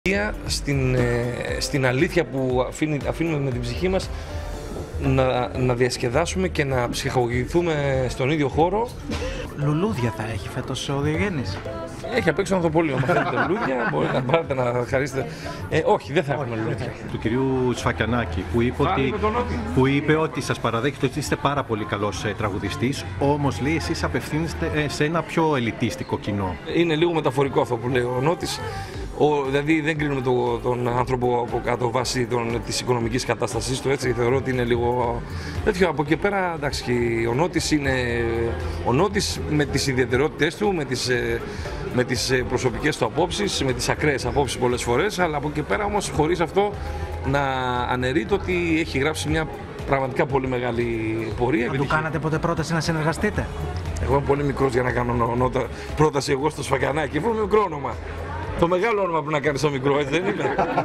Στην αλήθεια που αφήνουμε με την ψυχή μας να διασκεδάσουμε και να ψυχαγωγηθούμε στον ίδιο χώρο. Λουλούδια θα έχει φέτος ο Διογέννης? Έχει απ' έξω ανθοπολείο. Αν θέλετε λουλούδια, μπορείτε να πάρετε να χαρίσετε. Όχι, δεν θα έχουμε λουλούδια. Του κυρίου Σφακιανάκη που είπε ότι σας παραδέχεται ότι είστε πάρα πολύ καλός τραγουδιστής, όμως λέει εσείς απευθύνεστε σε ένα πιο ελιτίστικο κοινό. Είναι λίγο μεταφορικό αυτό που λέει ο Νότης. Δηλαδή δεν κρίνουμε τον άνθρωπο από κάτω βάσει της οικονομικής κατάστασής του, έτσι, θεωρώ ότι είναι λίγο τέτοιο. Από εκεί πέρα, εντάξει, ο Νότης είναι ο Νότης με τις ιδιαιτερότητες του, με τις προσωπικές του απόψεις, με τις ακραίες απόψεις πολλές φορές, αλλά από εκεί πέρα όμως χωρίς αυτό να αναιρείται ότι έχει γράψει μια πραγματικά πολύ μεγάλη πορεία. Θα του κάνατε ποτέ πρόταση να συνεργαστείτε? Εγώ είμαι πολύ μικρός για να κάνω πρόταση εγώ στο Σφακιανάκη. Βρω μικρό όνομα. Το μεγάλο όνομα που να κάνει στο μικρό, έτσι δεν είναι?